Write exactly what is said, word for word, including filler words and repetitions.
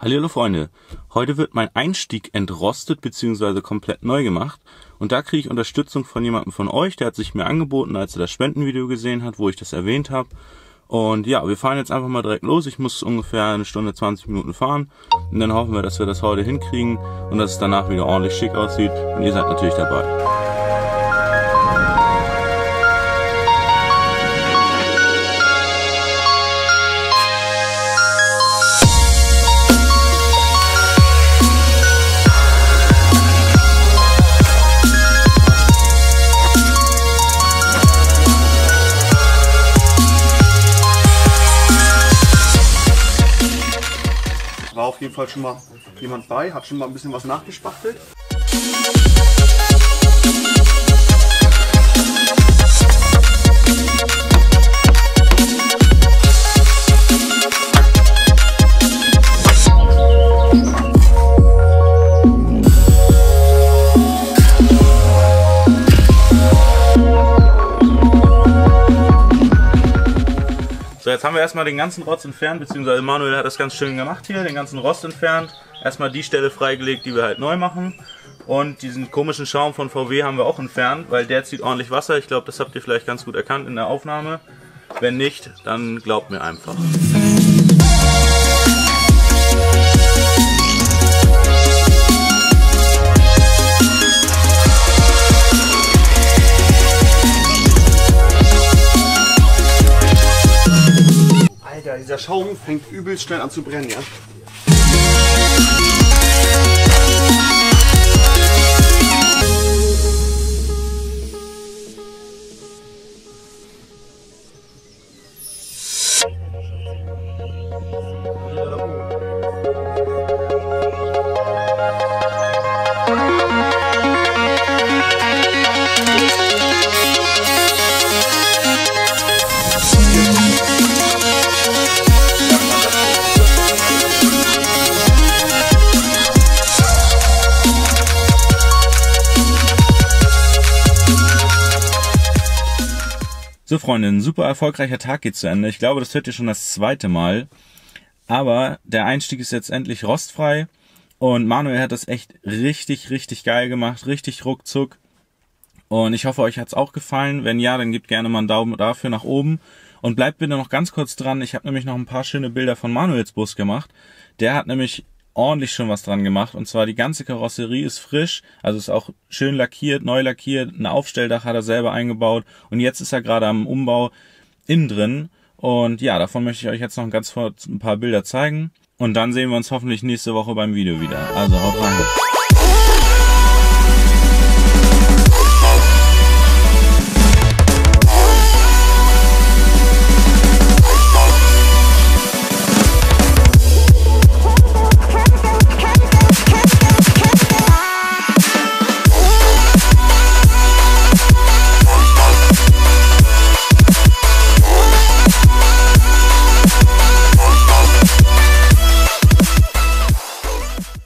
Hallihallo Freunde, heute wird mein Einstieg entrostet bzw. komplett neu gemacht und da kriege ich Unterstützung von jemandem von euch, der hat sich mir angeboten, als er das Spendenvideo gesehen hat, wo ich das erwähnt habe. Und ja, wir fahren jetzt einfach mal direkt los. Ich muss ungefähr eine Stunde, zwanzig Minuten fahren und dann hoffen wir, dass wir das heute hinkriegen und dass es danach wieder ordentlich schick aussieht und ihr seid natürlich dabei. War auf jeden Fall schon mal jemand bei, hat schon mal ein bisschen was nachgespachtelt. So, jetzt haben wir erstmal den ganzen Rotz entfernt, beziehungsweise Manuel hat das ganz schön gemacht hier, den ganzen Rost entfernt. Erstmal die Stelle freigelegt, die wir halt neu machen. Und diesen komischen Schaum von V W haben wir auch entfernt, weil der zieht ordentlich Wasser. Ich glaube, das habt ihr vielleicht ganz gut erkannt in der Aufnahme. Wenn nicht, dann glaubt mir einfach. Alter, dieser Schaum fängt übelst schnell an zu brennen, ja? So Freunde, ein super erfolgreicher Tag geht zu Ende. Ich glaube, das wird ja schon das zweite Mal. Aber der Einstieg ist jetzt endlich rostfrei. Und Manuel hat das echt richtig, richtig geil gemacht. Richtig ruckzuck. Und ich hoffe, euch hat es auch gefallen. Wenn ja, dann gebt gerne mal einen Daumen dafür nach oben. Und bleibt bitte noch ganz kurz dran. Ich habe nämlich noch ein paar schöne Bilder von Manuels Bus gemacht. Der hat nämlich ordentlich schon was dran gemacht. Und zwar die ganze Karosserie ist frisch, also ist auch schön lackiert, neu lackiert. Ein Aufstelldach hat er selber eingebaut. Und jetzt ist er gerade am Umbau innen drin. Und ja, davon möchte ich euch jetzt noch ganz kurz ein paar Bilder zeigen. Und dann sehen wir uns hoffentlich nächste Woche beim Video wieder. Also haut rein.